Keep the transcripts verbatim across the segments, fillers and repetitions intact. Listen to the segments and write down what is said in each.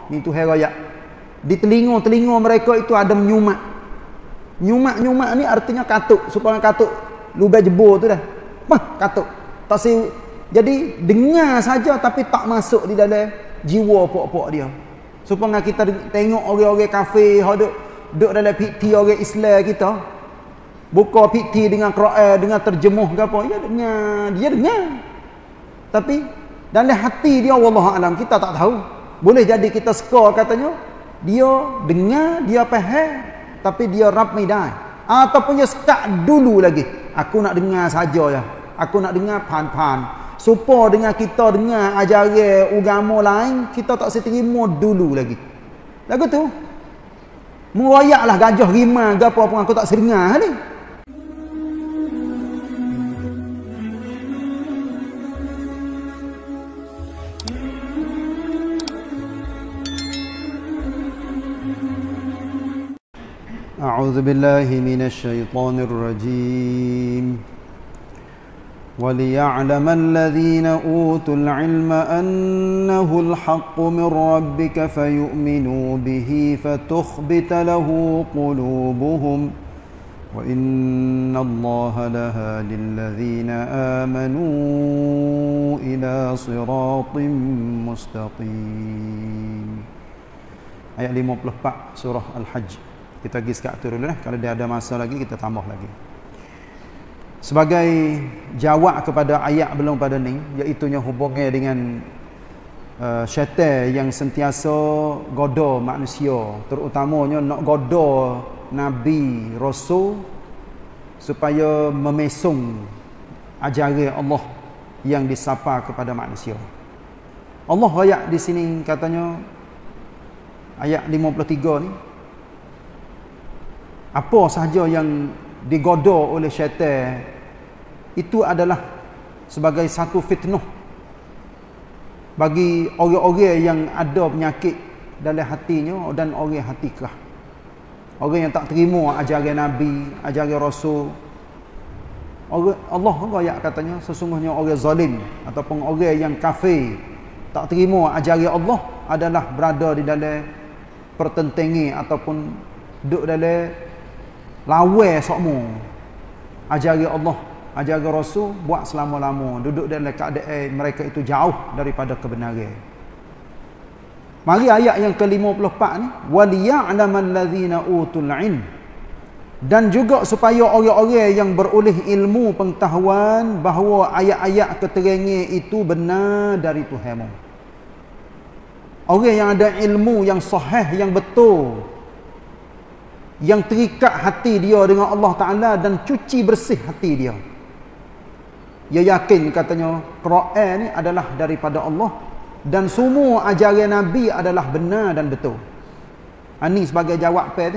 ni Tuhan raya. Di telinga-telinga mereka itu ada menyumak. Nyumak-nyumak ni artinya katuk, supaya katuk lubang jebur tu dah. Mah katuk. Tak si, jadi dengar saja tapi tak masuk di dalam jiwa pokok-pokok dia. Supaya kita tengok orang-orang kafir hok duk duk dalam fikti orang Islam kita. Buka fikti dengan Quran, dengan terjemuh ke apa, dia dengar, dia dengar. Tapi dalam hati dia wallahu alam kita tak tahu. Boleh jadi kita skor katanya dia dengar, dia faham, tapi dia rap midai. Ataupun dia start dulu lagi. Aku nak dengar saja ya. Aku nak dengar pan-pan. Supaya dengan kita dengar ajaran agama lain, kita tak seterima dulu lagi. Lagu tu. Merayaklah gajah rimau ke apa pun aku tak sedengar ni. أعوذ بالله من الشيطان الرجيم وليعلم الذين أوتوا العلم أنه الحق من ربك فيؤمنوا به فتخبت له قلوبهم وإن الله لهادي الذين آمنوا إلى صراط مستقيم. Ayat lima puluh empat surah Al-Hajj. Kita pergi sekat tu dulu lah. Kalau dia ada masa lagi, kita tambah lagi. Sebagai jawab kepada ayat belum pada ni, iaitunya hubungnya dengan uh, syaitan yang sentiasa goda manusia. Terutamanya nak goda Nabi, Rasul, supaya memesong ajaran Allah yang disapa kepada manusia. Allah ayat di sini katanya, ayat lima puluh tiga ni, apa sahaja yang digoda oleh syaitan itu adalah sebagai satu fitnah bagi orang-orang yang ada penyakit dalam hatinya dan orang hati kerah. Orang yang tak terima ajaran Nabi, ajaran Rasul. Orang, Allah ayat katanya sesungguhnya orang zalim ataupun orang yang kafir tak terima ajaran Allah adalah berada di dalam pertentangan ataupun duduk dalam lawan sokmo ajaran Allah, ajaran Rasul buat selama-lama, duduk dalam keadaan mereka itu jauh daripada kebenaran. Mari ayat yang ke lima puluh empat ni, waliya'lamal ladzina utul ilm, dan juga supaya orang-orang yang beroleh ilmu pengetahuan bahawa ayat-ayat keterangan itu benar dari Tuhanmu. Orang yang ada ilmu yang sahih, yang betul, yang terikat hati dia dengan Allah Ta'ala dan cuci bersih hati dia. Dia yakin katanya Quran ni adalah daripada Allah dan semua ajaran Nabi adalah benar dan betul. Ini sebagai jawab apa tu?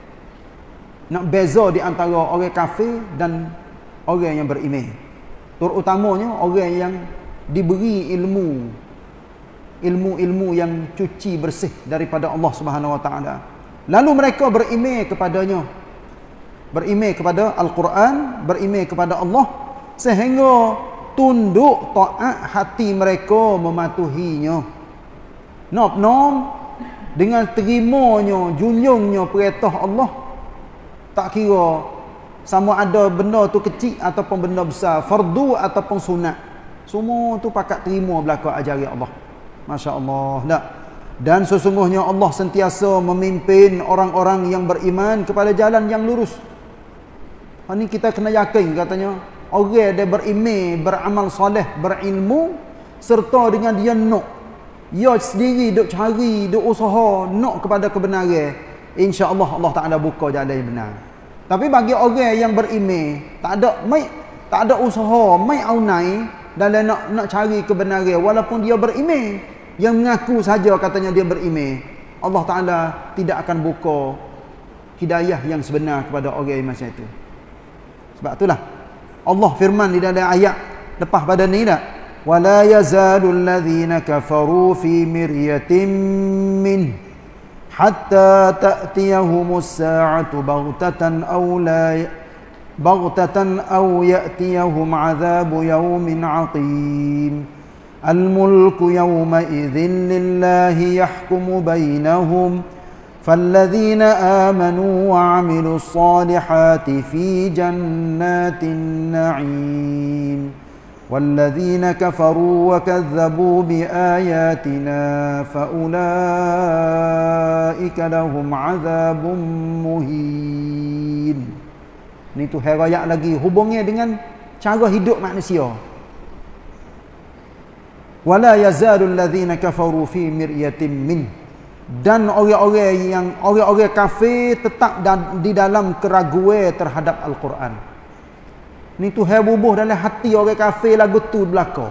Nak beza di antara orang kafir dan orang yang beriman. Terutamanya orang yang diberi ilmu, ilmu-ilmu yang cuci bersih daripada Allah Subhanahu Wa Ta'ala. Lalu mereka beriman kepadanya, beriman kepada Al-Quran, beriman kepada Allah, sehingga tunduk taat hati mereka mematuhinya. Nop-nom dengan terimanya, junjungnya perintah Allah, tak kira sama ada benda tu kecil ataupun benda besar, fardu ataupun sunat, semua tu pakat terima belaka ajaran Allah. Masya Allah. Tak. Dan sesungguhnya Allah sentiasa memimpin orang-orang yang beriman kepada jalan yang lurus. Ini kita kena yakin katanya, orang dia beriman, beramal soleh, berilmu, serta dengan dia nak, dia sendiri duk cari, duk usaha nak kepada kebenaran, insya-Allah Allah Taala buka jalan yang benar. Tapi bagi orang yang beriman, tak ada mai tak ada usaha, mai aunai dalam nak nak cari kebenaran walaupun dia beriman, yang mengaku saja katanya dia beriman, Allah Ta'ala tidak akan buka hidayah yang sebenar kepada orang yang macam itu. Sebab itulah Allah firman di dalam ayat lepas pada ni dah, wala yazalul ladzina kafaru fi miryatin min hatta ta'tiyahumus sa'atu baghtatan aw la baghtatan aw ya'tiyahum 'adzabu yawmin 'aqim. Al-mulku yawma idzin lillahi yahkumu bainahum falladzina amanu wa 'amilus solihati fi jannatin na'im walladzina kafaru wa kadzdzabu bi ayatina faulaika lahum 'adzabun muhin. Ni tu herayak lagi hubungnya dengan cara hidup manusia. Wala yazalul ladzina kafaru fi miryatin min, dan orang-orang yang orang-orang kafir tetap dan, di dalam keraguan terhadap Al-Quran. Ni tu hai bubuh dalam hati orang kafir lagu tu belaka.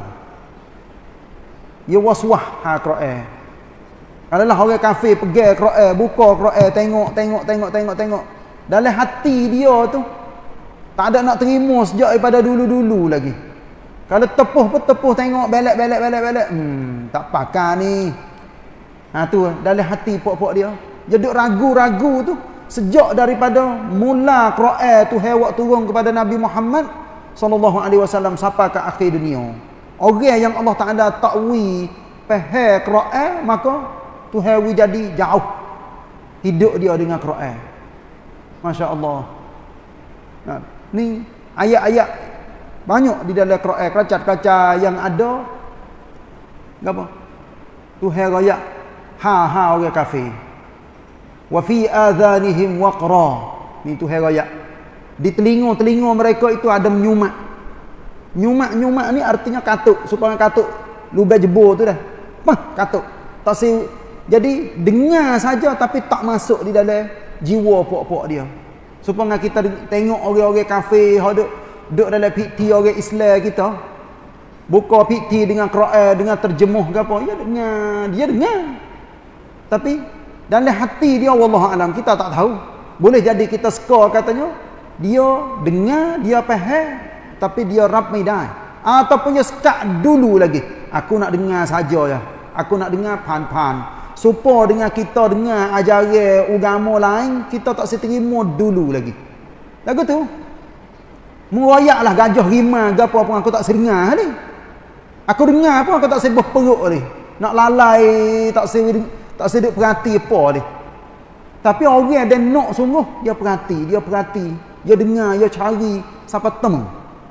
Ya waswah ha Quran. Adalah orang kafir pegang Quran, buka Quran, tengok tengok tengok tengok tengok. Dalam hati dia tu tak ada nak terima sejak daripada dulu-dulu lagi. Kalau tepuh pun tepuh tengok belak belak belak belak. Hmm, tak pakar ni. Ha tu dalam hati pok-pok dia. Dia duk ragu-ragu tu sejak daripada mula Quran tu hewak turun kepada Nabi Muhammad sallallahu alaihi wasallam sampai ke akhir dunia. Orang yang Allah Taala takwi faham Quran, maka tu hewi jadi jauh hidup dia dengan Quran. Masya-Allah. Nah, ni ayat-ayat banyak di dalam Quran, kaca-kaca yang ada apa? Tuhan raya ha ha orang kafir. Wa fi adhanihim waqra. Ni Tuhan raya. Di telinga-telinga mereka itu ada menyumak. Nyumak-nyumak ni artinya katuk, supaya katuk lubang jebur tu dah. Pah, katuk. Tak si jadi dengar saja tapi tak masuk di dalam jiwa pok-pok dia. Supaya kita tengok orang-orang kafir hok duk duk dalam fikti orang Islam kita, buka fikti dengan Quran, dengan terjemuh ke apa, ya dengar, dia dengar. Tapi dalam hati dia wallahu alam kita tak tahu. Boleh jadi kita skor katanya dia dengar, dia faham, tapi dia rap medan. Ataupun dia sekat dulu lagi. Aku nak dengar saja ya. Aku nak dengar pan-pan. Supaya dengan kita dengar ajaran agama lain, kita tak seterima dulu lagi. Lagu tu mengayaklah gajah rimah ke apa pun aku tak sedengar ni. Aku dengar pun aku tak sebut perut ni. Nak lalai tak sebut tak seduk perhati apa ni. Tapi orang dia nak sungguh, dia perhati, dia perhati, dia dengar, dia cari sampai temu.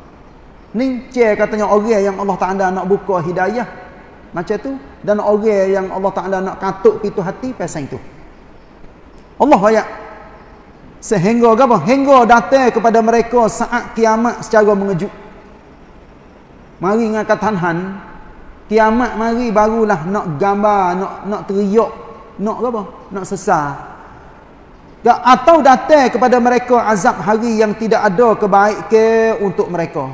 Ni cek katanya orang yang Allah Taala nak buka hidayah macam tu, dan orang yang Allah Taala nak katuk pintu hati pasal itu. Allah ayat sehingga apa? Hingga datang kepada mereka saat kiamat secara mengejut. Mari ngangkat tanhan, kiamat mari barulah nak gambar, nak nak teriak, nak apa? Nak sesar. Atau datang kepada mereka azab hari yang tidak ada kebaikan untuk mereka.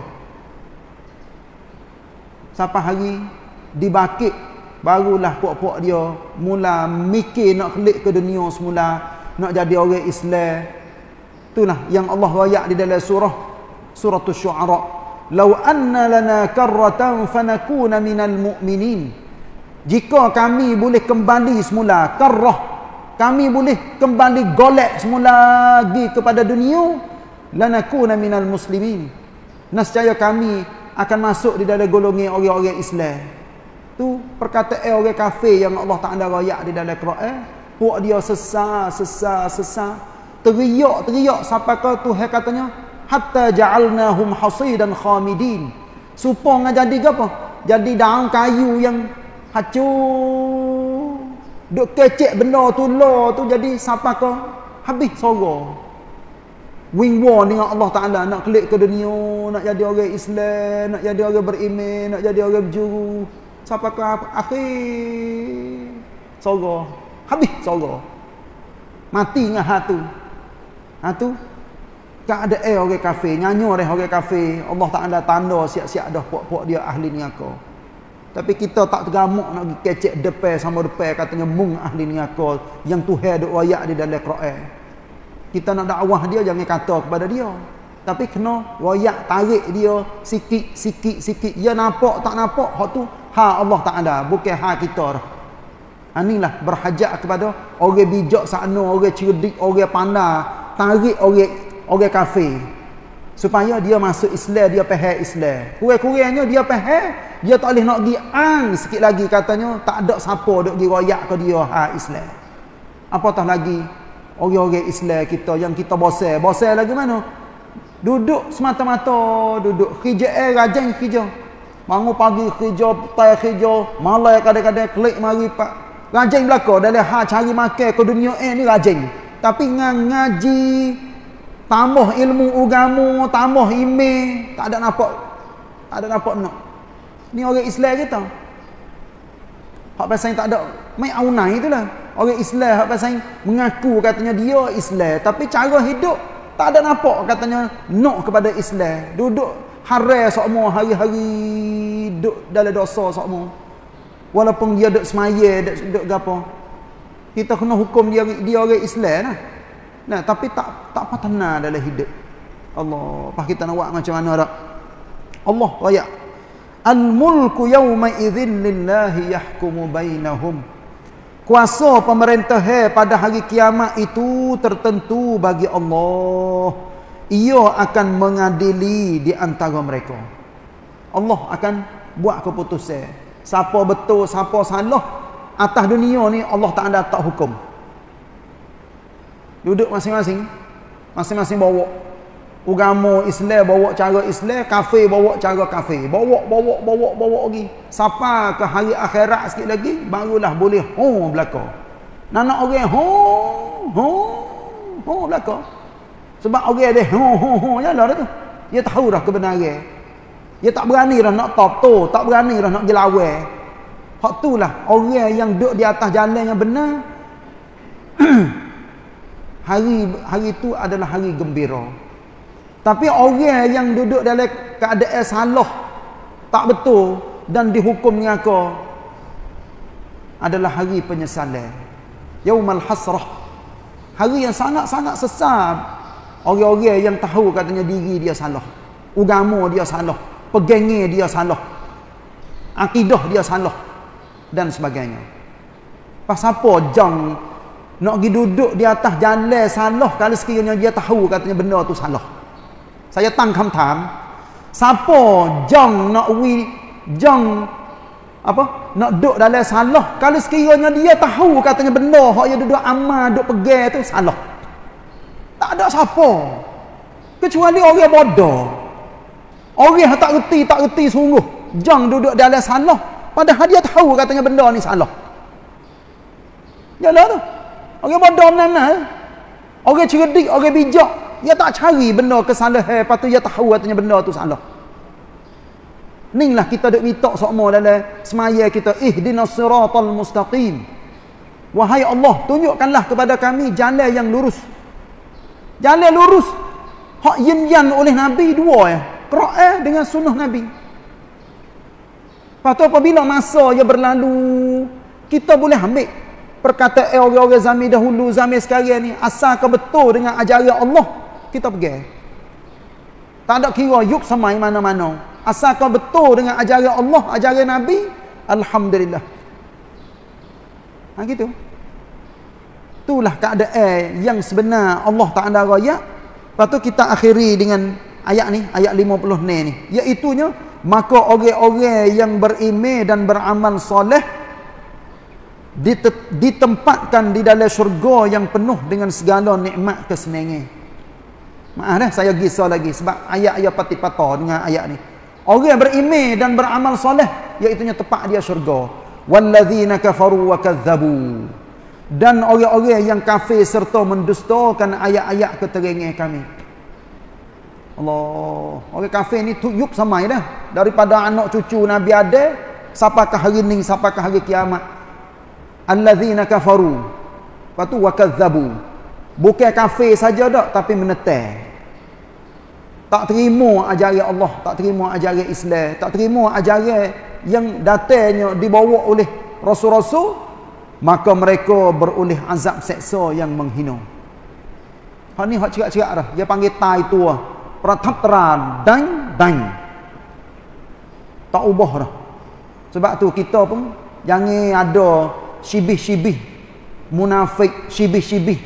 Sampai hari dibakit barulah puak-puak dia mula mikir nak kelik ke dunia semula, nak jadi orang Islam. Itulah yang Allah wayak di dalam surah Suratul Syu'ara. Lau anna lana karratan fanakuna minal mu'minin. Jika kami boleh kembali semula, karrah, kami boleh kembali golek semula lagi kepada dunia, lanakuna minal muslimin. Nescaya kami akan masuk di dalam golongan orang-orang Islam. Tu perkataan orang kafir yang Allah Taala wayak di dalam Quran. Puak dia sesar, sesar, sesar, teriak-teriak sampai ke Tuhan katanya hatta ja'alnahum hasidan khamidin. Supaya jadi apa? Jadi daun kayu yang hancur. Duk kecek benda tu lo tu jadi sampai ke habis sorga. Wing war dengan Allah Taala nak kelik ke dunia, nak jadi orang Islam, nak jadi orang beriman, nak jadi orang berjuru. Sampai ke akhir sorga. Habis sorga. Mati dengan hatu. Hatu tak ada eh orang kafir, nyanyi oleh orang kafir. Allah Taala tanda siap-siap dah puak-puak dia ahli neraka. Tapi kita tak tergamuk nak pergi kecek depan sama depan katanya mung ahli neraka yang Tuhan duk wayak di dalam Quran. Kita nak dakwah dia jangan kata kepada dia. Tapi kena wayak tarik dia sikit sikit sikit. Ya nampak tak nampak hak tu ha Allah Taala, bukan ha kita dah. Inilah berhajat kepada orang bijak sana, orang cerdik, orang pandai, tarik orang orang kafir supaya dia masuk Islam, dia faham Islam. Kurang-kurangnya dia faham, Dia tak boleh nak pergi ang sikit lagi katanya tak ada siapa duk pergi royak ke dia ha Islam. Apatah lagi orang-orang Islam kita yang kita bosan. Bosan lagi mana? Duduk semata-mata duduk kerja eh rajin kerja. Bangun pagi kerja, petang kerja, malam kadang-kadang klik mari pak. Rajin belaka dalam hal cari makan ke dunia eh ni rajin. Tapi ngan ngaji, tambah ilmu agama, tambah email, tak ada nampak. Tak ada nampak nak. Ni orang Islam kita. Hak pasal tak ada mai aunai itulah. Orang Islam hak pasal mengaku katanya dia Islam, tapi cara hidup tak ada nampak katanya nak kepada Islam. Duduk haram sokmo hari-hari duduk dalam dosa sokmo. Walaupun dia duduk semaya, duduk duduk gapo. Kita kena hukum dia dia orang Islam lah. Nah, tapi tak tak apa tenang dalam hidup. Allah, pas kita nak buat macam mana dak? Allah royak. Al-mulku yawma idzin lillahi yahkumu bainahum. Kuasa pemerintah pada hari kiamat itu tertentu bagi Allah. Ia akan mengadili di antara mereka. Allah akan buat keputusan. Siapa betul, siapa salah atas dunia ni Allah tak ada tak hukum. Duduk masing-masing, masing-masing bawa agama Islam, bawa cara Islam, kafir bawa cara kafir. Bawa bawa bawa bawa lagi. Sampai ke hari akhirat sikit lagi barulah boleh ho belaka. Nak orang ho ho ho belaka. Sebab orang dia ho ho ho jalah dah tu. Dia tahu dah kebenaran. Dia tak berani dah nak top tu, tak berani dah nak jelawai. Hak itulah orang yang duduk di atas jalan yang benar. hari hari itu adalah hari gembira. Tapi orang yang duduk dalam keadaan salah, tak betul dan dihukum neraka adalah hari penyesalan. Yaumal hasrah. Hari yang sangat-sangat sesat. Orang-orang yang tahu katanya diri dia salah. Agama dia salah. Pegangan dia salah. Akidah dia salah. Dan sebagainya. Pas apa jang nak pergi duduk di atas jalan salah kalau sekiranya dia tahu katanya benda tu salah. Saya tang khamtam, siapa jang nak wi jang apa? Nak duduk dalam salah kalau sekiranya dia tahu katanya benda hak dia duduk amal, duduk pegang tu salah. Tak ada siapa. Kecuali orang bodoh. Orang yang tak reti, tak reti sungguh. Jang duduk dalam salah padahal dia tahu katanya benda ni salah. Yalah tu. Orang bodoh mana? Orang cerdik, orang bijak, dia tak cari benda kesalahan, lepas tu dia tahu katanya benda tu salah. Inilah kita duk minta sokmo dalam semaya kita, ihdinas siratal mustaqim. Wahai Allah, tunjukkanlah kepada kami jalan yang lurus. Jalan lurus hak yin-yan oleh Nabi dua ya. Quran dengan sunnah Nabi. Lepas tu apabila masa dia berlalu, kita boleh ambil perkataan orang-orang zaman dahulu, zaman sekarang ni, asalkan betul dengan ajaran Allah, kita pergi. Tak ada kira yuk samai mana-mana. Asalkan betul dengan ajaran Allah, ajaran Nabi, alhamdulillah. Ha gitu. Itulah keadaan yang sebenar Allah Taala raya. Lepas tu kita akhiri dengan ayat ni, ayat lima puluh ni, iaitunya maka orang-orang yang beriman dan beramal soleh ditempatkan di dalam syurga yang penuh dengan segala nikmat kesenangan. Maaf dah saya gisau lagi sebab ayat-ayat pati-pata dengan ayat ni. Orang yang beriman dan beramal soleh iaitunya tempat dia syurga. Walladzina kafaru wa kadzabu. Dan orang-orang yang kafir serta mendustakan ayat-ayat keterangan kami. Allah, orang kafir ni tuyup samai dah daripada anak cucu Nabi Adam sampai ke hari ni, sampai ke hari kiamat. Alladzina kafaru, lepas tu wa kadzabu. Bukan kafir saja dak, tapi menentang. Tak terima ajaran Allah, tak terima ajaran Islam, tak terima ajaran yang datangnya dibawa oleh rasul-rasul, maka mereka beroleh azab seksa yang menghina. Hak ni hak cerak-cerak dah. Dia panggil tai tua. Prataptra dan dan. Tak ubah dah. Sebab tu kita pun jangan ada syibih-syibih munafik, syibih-syibih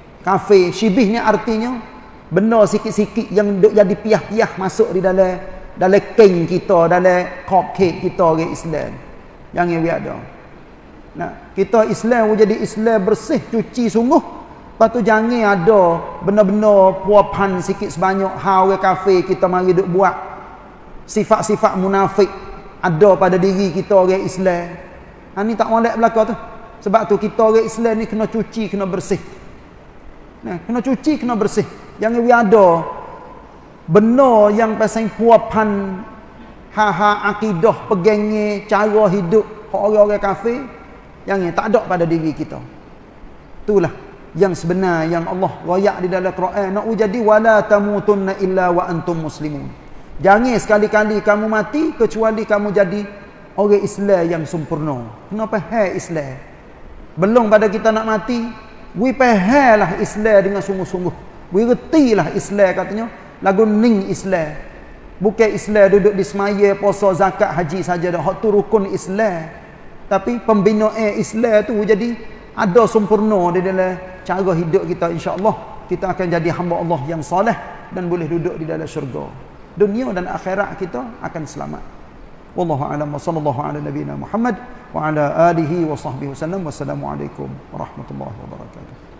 kafir. Syibih ni artinya benda sikit-sikit yang duk jadi piah-piah masuk di dalam dalam keng kita, dalam cupcake kita orang Islam. Jangan biar ada. Nah, kita Islam jadi Islam bersih, cuci sungguh. Lepas tu jangan ada benar-benar puapan sikit sebanyak hawe kafe kita mari duk buat. Sifat-sifat munafik ada pada diri kita orang Islam. Ha, ni tak molek belaka tu. Sebab tu kita orang Islam ni kena cuci, kena bersih. Nah, kena cuci, kena bersih. Jangan biar ada benar yang pasal puapan ha-ha akidah pegangnya cara hidup orang-orang kafir. Jangan tak ada pada diri kita. Itulah yang sebenar yang Allah royak di dalam Quran, nak jadi wala tamutunna illa wa antum muslimun. Jangan sekali-kali kamu mati kecuali kamu jadi orang Islam yang sempurna. Kenapa hai Islam? Belum pada kita nak mati, we pahalah Islam dengan sungguh-sungguh. We retilah Islam katanya, lagu ning Islam. Bukan Islam duduk di semaya, puasa, zakat, haji saja dah. Hak tu rukun Islam. Tapi pembinaan Islam tu jadi ada sempurna di dalam cara hidup kita, insya-Allah kita akan jadi hamba Allah yang soleh dan boleh duduk di dalam syurga. Dunia dan akhirat kita akan selamat. Wallahu a'lam wa sallallahu ala nabiyyina Muhammad wa ala alihi wa sahbihi wasallam. Wassalamualaikum warahmatullahi wabarakatuh.